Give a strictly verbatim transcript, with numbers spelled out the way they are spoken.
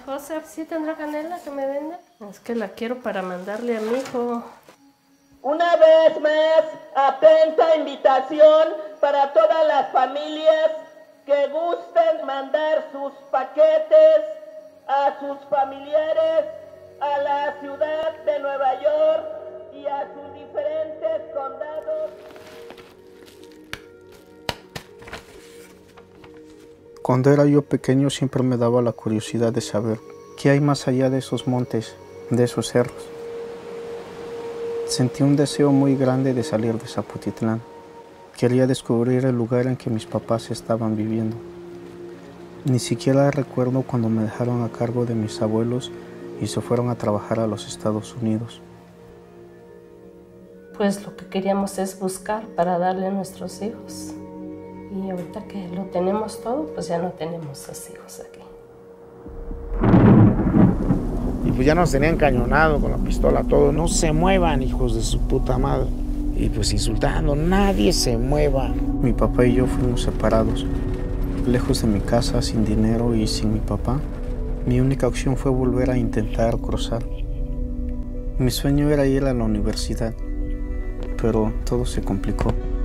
José, ¿sí tendrá canela que me venda? Es que la quiero para mandarle a mi hijo. Una vez más, atenta invitación para todas las familias que gusten mandar sus paquetes a sus familiares a la ciudad de Nueva York y a sus diferentes condados. Cuando era yo pequeño siempre me daba la curiosidad de saber qué hay más allá de esos montes, de esos cerros. Sentí un deseo muy grande de salir de Zapotitlán. Quería descubrir el lugar en que mis papás estaban viviendo. Ni siquiera recuerdo cuando me dejaron a cargo de mis abuelos y se fueron a trabajar a los Estados Unidos. Pues lo que queríamos es buscar para darle a nuestros hijos. Y ahorita que lo tenemos todo, pues ya no tenemos los hijos aquí. Y pues ya nos tenían cañonado con la pistola, todo. No se muevan, hijos de su puta madre. Y pues insultando, nadie se mueva. Mi papá y yo fuimos separados, lejos de mi casa, sin dinero y sin mi papá. Mi única opción fue volver a intentar cruzar. Mi sueño era ir a la universidad, pero todo se complicó.